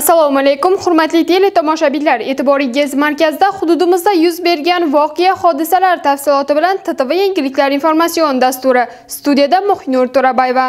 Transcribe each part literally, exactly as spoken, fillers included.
Assalomu alaykum, hurmatli teletomoshabinlar. E'tiboringiz markazda hududimizda yuz bergan voqea hodisalar tafsiloti bilan T T V yangiliklar informatsion dasturi. Studiyada Muhnur To'rabayeva.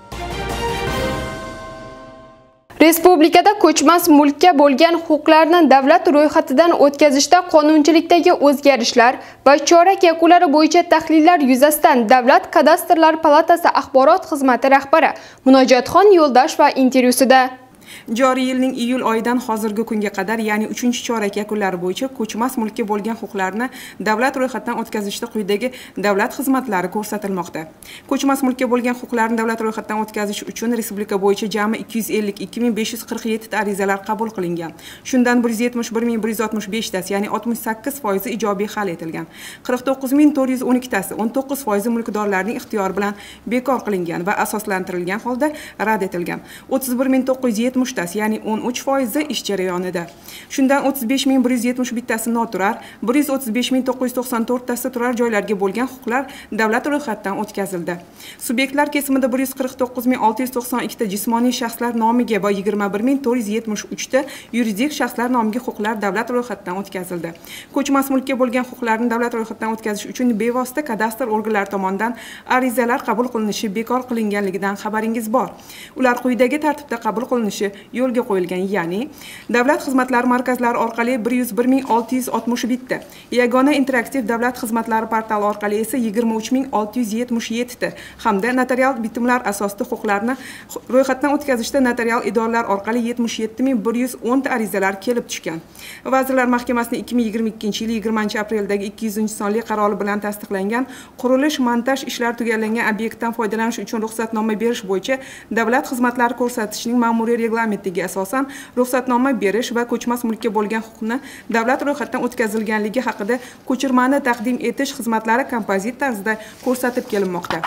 Respublikada ko'chmas mulkka bo'lgan huquqlarni davlat ro'yxatidan o'tkazishda qonunchilikdagi o'zgarishlar va chorak yakunlari bo'yicha tahlillar yuzasidan Davlat kadastrlar palatasi axborot xizmati rahbari Munojatxon Yo'ldosh va intervyusida Joriy yilning iyul oyidan hozirgi kunga qadar, ya'ni uchinchi chorak yakunlari bo'yicha ko'chmas mulkka bo'lgan huquqlarni davlat ro'yxatidan o'tkazishda quyidagi davlat xizmatlari ko'rsatilmoqda. Ko'chmas mulkka bo'lgan huquqlarni davlat ro'yxatidan o'tkazish uchun respublika bo'yicha jami ikki yuz ellik ikki ming besh yuz qirq yetti ta arizalar qabul qilingan. Shundan bir yuz yetmish bir ming bir yuz oltmish besh tasi, ya'ni oltmish sakkiz foiz ijobiy hal etilgan. qirq to'qqiz ming to'rt yuz o'n ikki tasi, o'n to'qqiz foiz mulkdorlarning ixtiyori bilan bekor qilingan va asoslantirilgan holda rad etilgan. o'ttiz bir ming to'qqiz yuz yetmish tasi, ya'ni o'n uch foiz ish jarayonida. Shundan o'ttiz besh ming bir yuz yetmish bir tasi noturar, bir yuz o'ttiz besh ming to'qqiz yuz to'qson to'rt tasi turar joylarga bo'lgan huquqlar davlat ro'yxatidan o'tkazildi. Subyektlar kesimida bir yuz qirq to'qqiz ming olti yuz to'qson ikki ta jismoniy shaxslar nomiga va yigirma bir ming to'rt yuz yetmish uch ta yuridik shaxslar nomiga huquqlar davlat ro'yxatidan o'tkazildi. Ko'chmas mulkka bo'lgan huquqlarni davlat ro'yxatidan o'tkazish uchun bevosita kadastr organlari tomonidan arizalar qabul qilinishi bekor qilinganligidan xabaringiz bor. Ular quyidagi tartibda qabul qilinishi yo'lga qo'yilgan, ya'ni davlat xizmatlari markazlari orqali bir yuz bir ming olti yuz oltmish bitta, yagona interaktiv davlat xizmatlari portali orqali esa yigirma uch ming olti yuz yetmish yetti ta hamda notarial bitimlar asosida huquqlarni ro'yxatdan o'tkazishda notarial idoralar orqali yetmish yetti ming bir yuz o'n ta arizalar kelib tushgan. Vazirlar Mahkamasining ikki ming yigirma ikkinchi yil yigirmanchi apreldagi ikki yuzinchi sonli qarori bilan tasdiqlangan qurilish montaj ishlari tugallangan obyektdan foydalanish uchun ruxsatnoma berish bo'yicha davlat xizmatlari ko'rsatishning ma'muriy reglamentiga asosan ruxsatnoma berish va ko'chmas mulkka bo'lgan huquqni davlat ro'yxatidan o'tkazilganligi haqida ko'chirmani taqdim etish xizmatlari kompozit tarzda ko'rsatib kelinmoqda.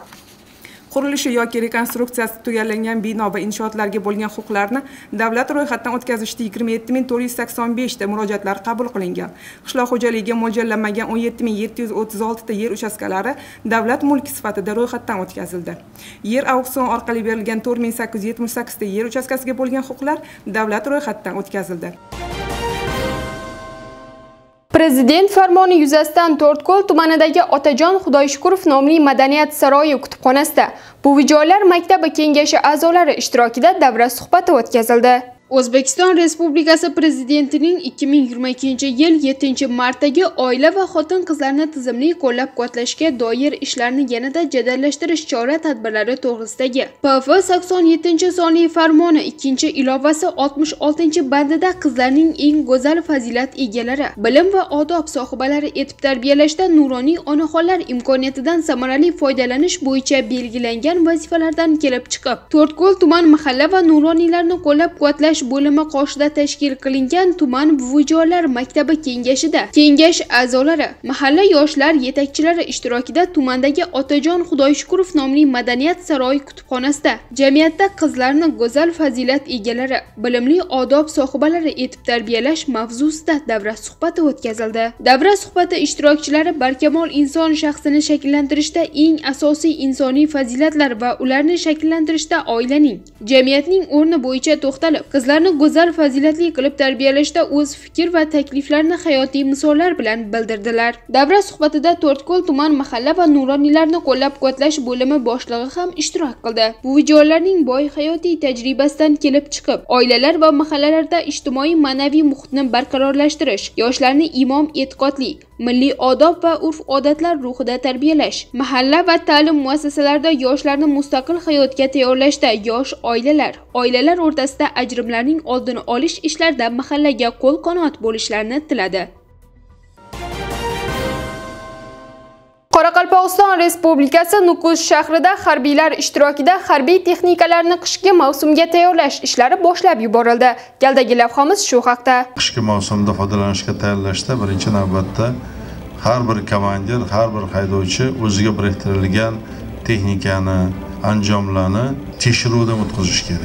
Qurilishi yoki rekonstruksiyasi tugallangan bino va inshootlarga bo'lgan huquqlarni davlat ro'yxatidan o'tkazishda yigirma yetti ming to'rt yuz sakson besh ta murojaatlar qabul qilingan. Qishloq xo'jaligiga mo'ljallanmagan o'n yetti ming yetti yuz o'ttiz olti ta yer uchastkalari davlat mulki sifatida ro'yxatdan o'tkazildi. Yer auksion orqali berilgan to'rt ming sakkiz yuz yetmish sakkiz ta yer uchastkasiga bo'lgan huquqlar davlat ro'yxatidan o'tkazildi. Prezident farmoni yuzasidan To'rtko'l tumanidagi Otajon Xudoyshukurov nomli madaniyat saroyi kutubxonasida Buvijonlar maktabi kengashi a'zolari ishtirokida davra suhbati o'tkazildi. O'zbekiston Respublikasi Prezidentining ikki ming yigirma ikkinchi yil yettinchi martdagi oila va xotin-qizlarni tizimli qo'llab-quvvatlashga doir ishlarni yanada jadallashtirish chora-tadbirlari to'g'risidagi P F sakson yettinchi sonli farmoni ikkinchi ilovasi oltmish oltinchi bandida qizlarning eng go'zal fazilat egalari, bilim va odob sohibalari etib tarbiyalashda nuroniy onaxonlar imkoniyatidan samarali foydalanish bo'yicha belgilangan vazifalardan kelib chiqib, To'rtko'l tuman mahalla va nuroniylarni qo'llab-quvvatlash bo'limi qoshida tashkil qilingan tuman Buvijonlar maktabi kengashida kengash a'zolari, mahalla yoshlar yetakchilari ishtirokida tumandagi Otajon Xudoyshukurov nomli madaniyat saroyi kutubxonasida jamiyatda qizlarni go'zal fazilat egalari, bilimli odob sohibalari etib tarbiyalash mavzusida davra suhbati o'tkazildi. Davra suhbati ishtirokchilari barkamol inson shaxsini shakllantirishda eng asosiy insoniy fazilatlar va ularni shakllantirishda oilaning, jamiyatning o'rni bo'yicha to'xtalib, qizlarni go'zal fazilatli qilib tarbiyalashda o'z fikr va takliflarini hayotiy misollar bilan bildirdilar. Davra suhbatida To'rtko'l tuman mahalla va nuroniylarni qo'llab-quvvatlash bo'limi boshlig'i ham ishtirok qildi. Buvijonlarning boy hayotiy tajribasidan kelib chiqib, oilalar va mahallalarda ijtimoiy ma'naviy muhitni barqarorlashtirish, yoshlarni imom e'tiqodli, milliy odob va urf-odatlar ruhida tarbiyalash, mahalla va ta'lim muassasalarida yoshlarni mustaqil hayotga tayyorlashda yosh oilalar, oilalar o'rtasida ajrimlarning oldini olish ishlarida mahallaga qo'l-qanot bo'lishlarini tiladi. Qoraqalpog'iston Respublikasi Nukus shahrida harbiylar ishtirokida harbiy texnikalarni qishki mavsumga tayyorlash ishlari boshlab yuborildi. Galdagi lavhamiz shu haqda. Qishki mavsumda foydalanishga tayyorlashda birinchi navbatda har bir komandir, har bir haydovchi o'ziga biriktirilgan texnikani, anjomlarni tekshiruvdan o'tkazish kerak.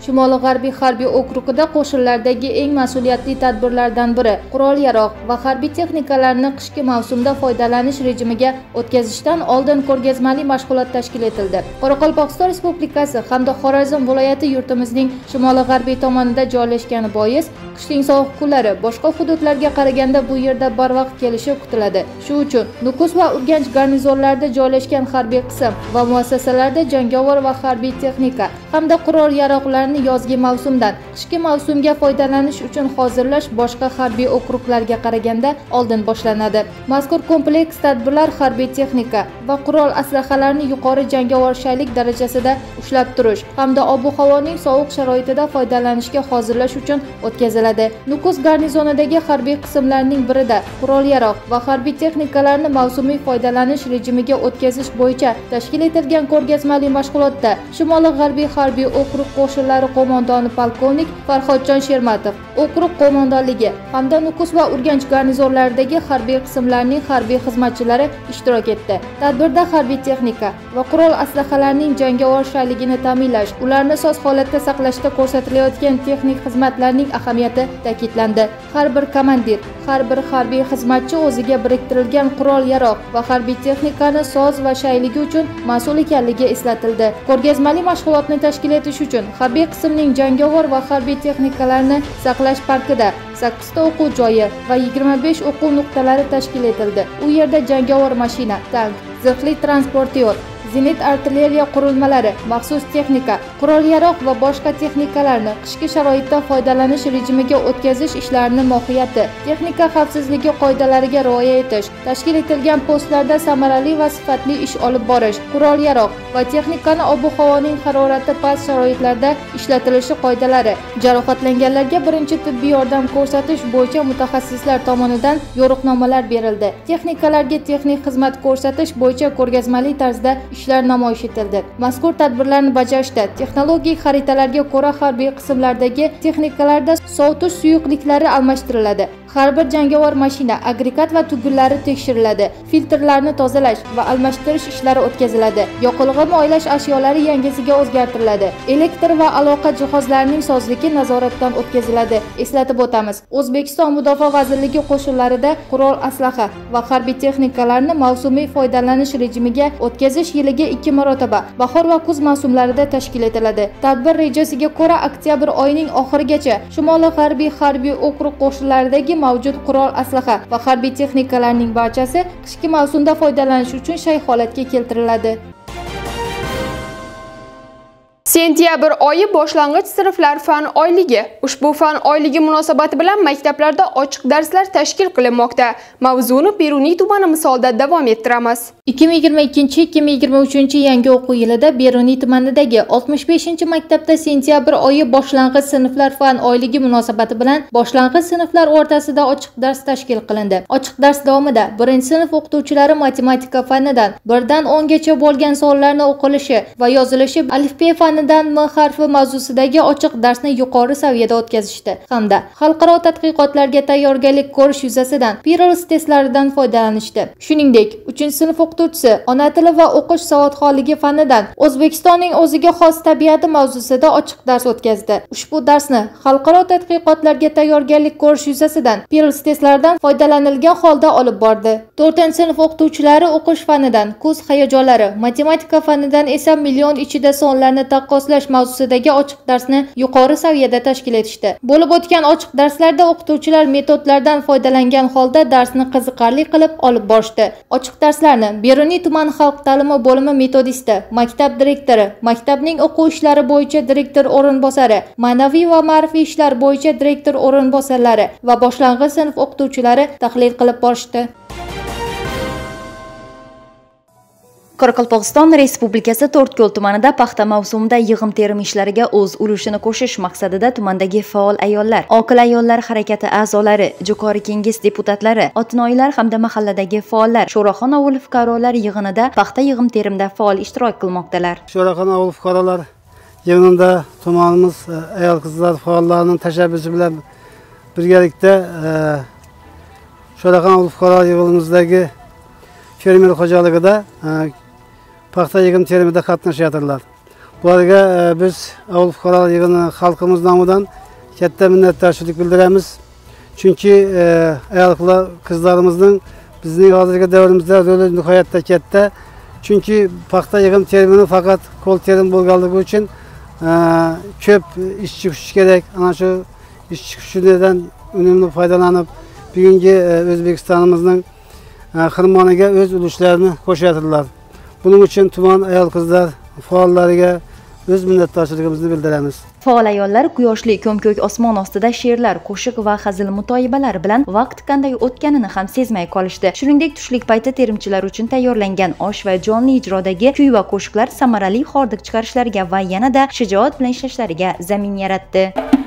Shimoli-g'arbiy harbiy okrugida qo'shinlardagi eng mas'uliyatli tadbirlardan biri qurol-yarog' va harbiy texnikalarni qishki mavsumda foydalanish rejimiga o'tkazishdan oldin ko'rgazmali mashg'ulot tashkil etildi. Qoraqalpog'iston Respublikasi hamda Xorazm viloyati yurtimizning shimoli-g'arbiy tomonida joylashgani bois, qishning sovuq kunlari boshqa hududlarga qaraganda bu yerda barvaqt kelishi kutiladi. Shu uchun Nukus va Urganch garnizonlarida joylashgan harbiy qism va muassasalarda jangovar va harbiy texnika hamda qurol-yaroqlarni yozgi mavsumdan qishki mavsumga foydalanish uchun hozirlash boshqa harbiy okruglarga qaraganda oldin boshlanadi. Mazkur kompleks tadbirlar harbiy texnika va qurol aslahalarni yuqori jangovar shaylik darajasida ushlab turish hamda ob-havoning sovuq sharoitida foydalanishga hozirlash uchun o'tkaziladi. Nukus garnizonidagi harbiy qismlarning birida qurol-yaroq va harbiy texnikalarni mavsumiy foydalanish rejimiga o'tkazish bo'yicha tashkil etilgan ko'rgazmali mashg'ulotda Shimoli-g'arbiy harbiy okrug qo'shinlari qo'mondoni polkovnik Farhodjon Shermatov, okrug qo'mondonligi hamda Nukus va Urganch garnizonlaridagi harbiy qismlarning harbiy xizmatchilari ishtirok etdi. Tadbirda harbiy texnika va qurol aslahalarining jangovar shayligini ta'minlash, ularni soz holatda saqlashda ko'rsatilayotgan texnik xizmatlarning ahamiyati ta'kidlandi. Har bir komandir, har bir harbiy xizmatchi o'ziga biriktirilgan qurol-yaroq va harbiy texnikani soz va shayligi uchun mas'ul ekanligi eslatildi. Ko'rgazmali mashg'ulotni tashkil etish uchun harbiy qismning jangovar va harbiy texnikalarni saqlash parkida sakkizta o'quv joyi va yigirma besh o'quv nuqtalari tashkil etildi. U yerda jangovar mashina, tank, zirhli transportyor, zenit artilleriya qurilmalari, maxsus texnika, qurol-yaroq va boshqa texnikalarni qishki sharoitda foydalanish rejimiga o'tkazish ishlarining mohiyati, texnika xavfsizligi qoidalariga rioya etish, tashkil etilgan postlarda samarali va sifatli ish olib borish, qurol-yaroq va texnikani ob-havoning harorati past sharoitlarda ishlatilishi qoidalari, jarohatlanganlarga birinchi tibbiy yordam ko'rsatish bo'yicha mutaxassislar tomonidan yo'riqnomalar berildi. Texnikalarga texnik xizmat ko'rsatish bo'yicha ko'rgazmali tarzda ishlar namoyish etildi. Mazkur tadbirlarni bajarishda texnologik xaritalarga ko'ra harbiy qismlardagi texnikalarda sovutish suyuqliklari almashtiriladi. Har bir jangovar mashina, agregat va tugunlari tekshiriladi. Filtrlarni tozalash va almashtirish ishlari o'tkaziladi. Yoqilg'i moylash ashyolari yangisiga o'zgartiriladi. Elektr va aloqa jihozlarining sozligi nazoratdan o'tkaziladi. Eslatib o'tamiz, O'zbekiston Mudofaa vazirligi qo'shinlarida qurol aslaha va harbiy texnikalarni mavsumiy foydalanish rejimiga o'tkazish yiliga ikki marotaba bahor va kuz mavsumlarida tashkil etiladi. Tadbir rejasiga ko'ra oktyabr oyining oxirigacha Shimoli-g'arbiy harbiy okrug qo'shinlaridagi mavjud qurol aslaha va harbiy texnikalarning barchasi qishki mavsumda foydalanish uchun shay holatga keltiriladi. Sentyabr oyi boshlang'ich sinflar fan oyligi. Ushbu fan oyligi munosabati bilan maktablarda ochiq darslar tashkil qilinmoqda. Mavzuni Beruniy tumani misolida davom ettiramiz. ikki ming yigirma ikkinchi ikki ming yigirma uchinchi yangi o'quv yilida Beruniy tumanidagi oltmish beshinchi maktabda sentyabr oyi boshlang'ich sinflar fan oyligi munosabati bilan boshlang'ich sinflar o'rtasida ochiq dars tashkil qilindi. Ochiq dars davomida birinchi sinf o'qituvchilari matematika fanidan birdan o'ngacha bo'lgan sonlarni o'qilishi va yozilishi, alifbe fanidan M harfi mavzusidagi ochiq darsni yuqori saviyada o'tkazishdi hamda xalqaro tadqiqotlarga tayyorgarlik ko'rish yuzasidan Pirls testlaridan foydalanishdi. Shuningdek, uchinchi sinf o'qituvchisi ona tili va o'qish savodxonligi fanidan O'zbekistonning o'ziga xos tabiati mavzusida ochiq dars o'tkazdi. Ushbu darsni xalqaro tadqiqotlarga tayyorgarlik ko'rish yuzasidan Pirls testlaridan foydalanilgan holda olib bordi. to'rtinchi sinf o'qituvchilari o'qish fanidan kuz hayajonlari, matematika fanidan esa million ichida sonlarni taqqoslash mavzusidagi ochiq darsni yuqori saviyada tashkil etishdi. Bo'lib o'tgan ochiq darslarda o'qituvchilar metodlardan foydalangan holda darsni qiziqarli qilib olib borishdi. Ochiq darslarni Beruniy tuman xalq ta'limi bo'limi metodisti, maktab direktori, maktabning o'quv ishlari bo'yicha direktor o'rinbosari, ma'naviy va ma'rifiy ishlar bo'yicha direktor o'rinbosarlari va boshlang'ich sinf o'qituvchilari tahlil qilib borishdi. Qoraqalpog'iston Respublikasi To'rtko'l tumanida paxta mavsumida yig'im-terim ishlariga o'z ulushini qo'shish maqsadida tumandagi faol ayollar, oqil ayollar harakati a'zolari, Jo'qorg'i Kenges deputatlari, otinoyilar hamda mahalladagi faollar Sho'raxon ovul fuqarolar yig'inida paxta yig'im-terimda faol ishtirok qilmoqdalar. Sho'raxon ovul fuqarolar yig'inida tumanimiz ayol qizlar faollarining tashabbusi bilan birgalikda Sho'raxon ovul fuqarolar yig'inimizdagi fermer xo'jaligida paxta yig'im terimida qatnashyaptilar. Bu Bularga biz Avul Fuqarolar yig'ini xalqimiz nomidan katta minnatdorchilik bildiramiz. Chunki ayol qizlarimizning bizning hozirgi davrimizda roli nihoyatda katta. Chunki paxta yig'im terimi faqat qo'l terim bo'lganligi uchun ko'p ishchi kuch kerak. Ana shu ishchi kuchidan unumli foydalanib, bugungi O'zbekistonimizning xirmoniga o'z ulushlarini qo'shadilar. Buning uchun tuman ayol qizlar faollariga o'z minnatdorchiligimizni bildiramiz. Faol ayollar quyoshli ko'm-ko'k osmon ostida she'rlar, qo'shiq va hazil mutoyibalar bilan vaqt qanday o'tganini ham sezmay qolishdi. Shuningdek, tushlik payti terimchilar uchun tayyorlangan osh va jonli ijrodagi kuy va qo'shiqlar samarali hordiq chiqarishlariga va yanada shijoat bilan ishlashlariga zamin yaratdi.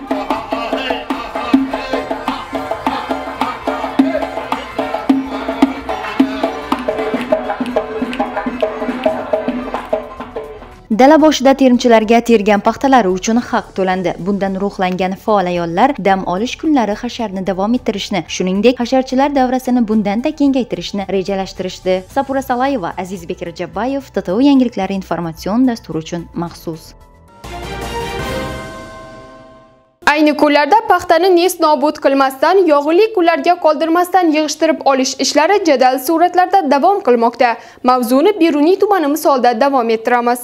Dala boshida terimchilarga tergan paxtalari uchun haq to'landi. Bundan ruhlangan faol ayollar dam olish kunlari hasharni davom ettirishni, shuningdek, hasharchilar davrasini bundan-da kengaytirishni rejalashtirishdi. Sapura Salayeva, Azizbek Rajabbayev, T T O yangiliklari informatsion dasturi uchun maxsus. Ayni kunlarda paxtani nest nobud qilmasdan, yog'li kunlarga qoldirmasdan yig'ishtirib olish ishlari jadal suratlarda davom qilmoqda. Mavzuni Beruniy tumani misolida davom ettiramiz.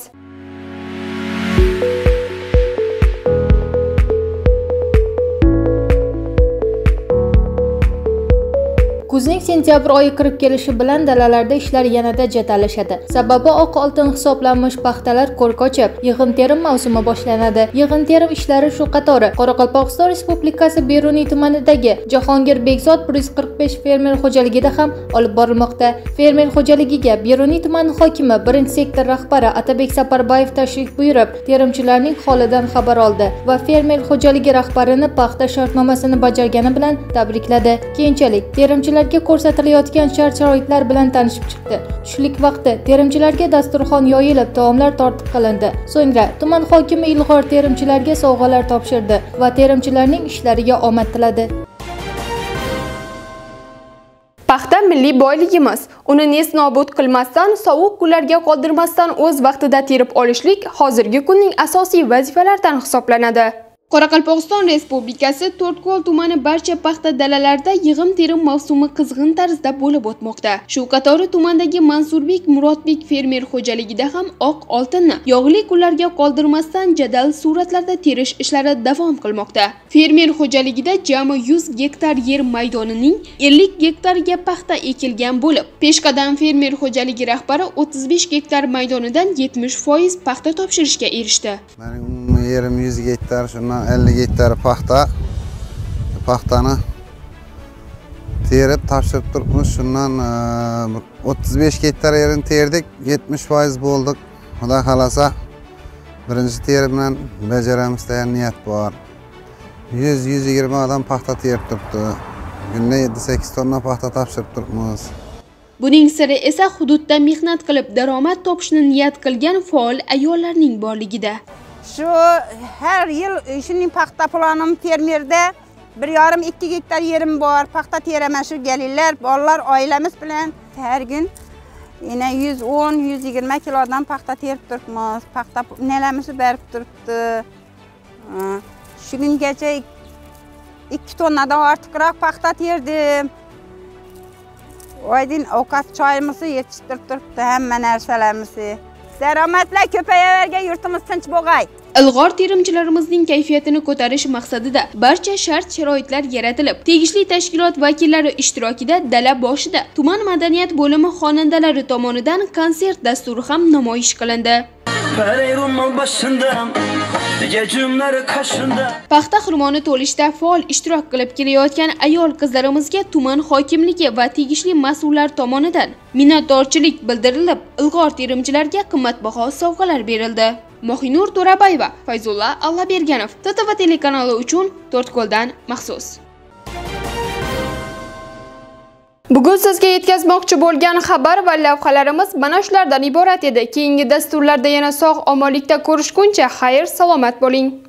Kuzning sentyabr oyi kirib kelishi bilan dalalarda ishlar yanada jadallashadi. Sababi oq oltin hisoblanmish paxtalar ko'rk ochib, yig'im-terim mavsumi boshlanadi. Yig'im-terim ishlari shu qatori Qoraqalpog'iston Respublikasi Beruniy tumanidagi Jahongir Bekzod bir yuz qirq besh fermer xo'jaligida ham olib borilmoqda. Fermer xo'jaligiga Beruniy tumani hokimi birinchi sektor rahbari Atabek Saparbayev tashrif buyurib, terimchilarning holidan xabar oldi va fermer xo'jaligi rahbarini paxta shartnomasini bajargani bilan tabrikladi. Keyinchalik terimchilar ko'rsatilayotgan shart-sharoitlar bilan tanishib chiqdi. Tushlik vaqti terimchilarga dasturxon yoyilib, taomlar tortiq qilindi. So'ngra tuman hokimi ilg'or terimchilarga sovg'alar topshirdi va terimchilarning ishlariga omad tiladi. Paxta milliy boyligimiz. Uni nest nobud qilmasdan, sovuq kunlarga qoldirmasdan o'z vaqtida terib olishlik hozirgi kunning asosiy vazifalaridan hisoblanadi. Qoraqalpog'iston Respublikasi To'rtko'l tumani barcha paxta dalalarida yig'im-terim mavsumi qizg'in tarzda bo'lib o'tmoqda. Shu qatori tumandagi Mansurbek Murodbek fermer xo'jaligida ham oq oltinni yog'li kunlarga qoldirmasdan jadal suratlarda terish ishlari davom qilmoqda. Fermer xo'jaligida jami yuz gektar yer maydonining ellik gektariga paxta ekilgan bo'lib, peshqadam fermer xo'jaligi rahbari o'ttiz besh gektar maydonidan yetmish foiz paxta topshirishga erishdi. Yerim yuz gektar, shundan ellik gektar paxta. Paxtani terib topshirib turibmiz. Shundan o'ttiz besh gektar yerini terdik, yetmish foiz bo'ldik. Xudo xolasa birinchi terimdan bajaramiz degan niyat bor. yuz yuz yigirma odam paxta terib turibdi. Kunda yetti sakkiz tonna paxta topshirib turibmiz. Buning siri esa hududda mehnat qilib daromad topishni niyat qilgan faol ayollarning borligida. Shu har yil shuning paxta planim fermerda bir yarim ikki gektar yerim bor. Paxta teraman shu galillar, bolalar, oilamiz bilan har kun yana yuz o'n yuz yigirma kilodan paxta terib turibmiz. Paxta nelarimiz berib turibdi. Shu kungacha ikki tonnadan ortiqroq paxta terdim. Oydin ovqat choyimizni yetishtirib turibdi, hamma narsalarimizni. Daromadlar ko'payavergan, yurtimiz tinch bo'lg'ay. Ilg'or terimchilarimizning kayfiyatini ko'tarish maqsadida barcha shart-sharoitlar yaratilib, tegishli tashkilot vakillari ishtirokida dala boshida tuman madaniyat bo'limi xonandalari tomonidan konsert dasturi ham namoyish qilindi. Paxta xirmoni to'lishda faol ishtirok qilib kelayotgan ayol qizlarimizga tuman hokimligi va tegishli mas'ullar tomonidan minnatdorchilik bildirilib, ilg'or terimchilarga qimmatbaho sovg'alar berildi. Mohinur To'rabayeva, Fayzulla Allaberganov, T T V telekanali uchun To'rtko'ldan maxsus. Bugun sizga yetkazmoqchi bo'lgan xabar va lavhalarimiz mana shulardan iborat edi. Keyingi dasturlarda yana sog'-omonlikda ko'rishguncha xayr, salomat bo'ling.